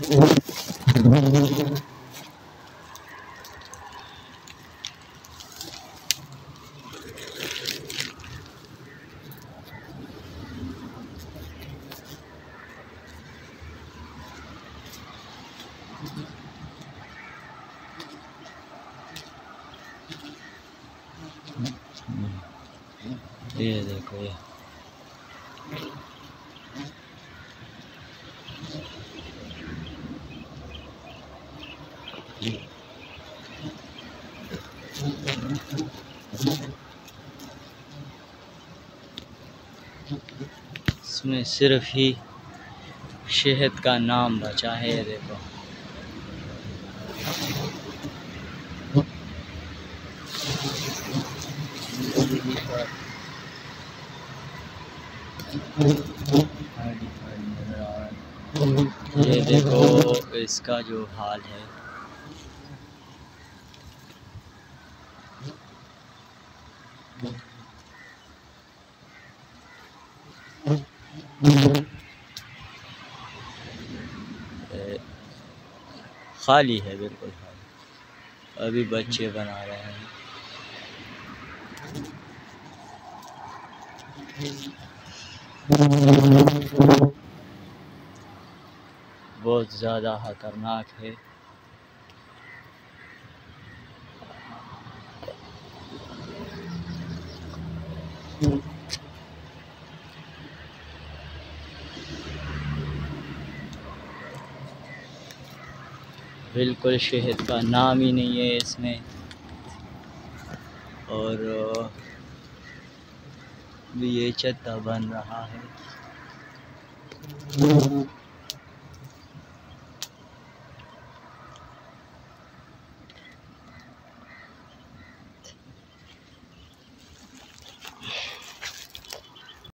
ये देखो ये इसमें सिर्फ ही शहद का नाम बचा है। ये देखो ये देखो इसका जो हाल है। खाली है, बिल्कुल खाली। अभी बच्चे बना रहे हैं। बहुत ज़्यादा खतरनाक है। बिल्कुल शहद का नाम ही नहीं है इसमें। और ये चद्दा बन रहा है।